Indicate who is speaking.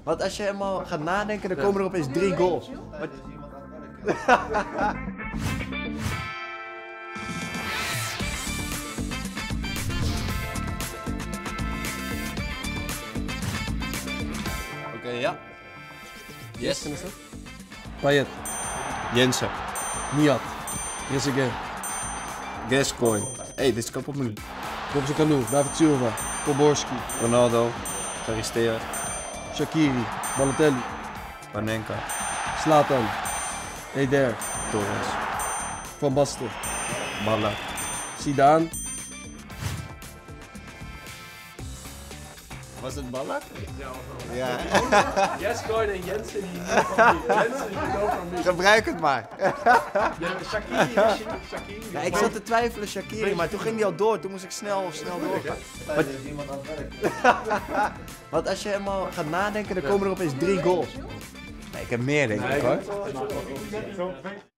Speaker 1: Want als je helemaal gaat nadenken, dan komen er opeens 3 goals. Maar... Oké, ja. Yes.
Speaker 2: Payet,
Speaker 1: Jensen.
Speaker 2: Nihat, Trezeguet,
Speaker 1: Gascoigne. Hey, dit is kapot nu.
Speaker 2: Robson Kanu, David Silva, Poborski,
Speaker 1: Ronaldo. Garistera.
Speaker 2: Shaqiri, Balotelli,
Speaker 1: Panenka.
Speaker 2: Zlatan, Eder,
Speaker 1: Torres.
Speaker 2: Van Basten,
Speaker 1: Ballack.
Speaker 2: Zidane,
Speaker 1: Was het Ballack? Ja.
Speaker 2: Gascoigne en Jensen die Jensen
Speaker 1: Gebruik het maar.
Speaker 2: Shaqiri.
Speaker 1: Ja, ik zat te twijfelen, Shaqiri, maar toen ging hij al door. Toen moest ik snel doorgaan. Want als je helemaal gaat nadenken, dan komen er opeens 3 goals. Nee, ik heb meer denk ik hoor.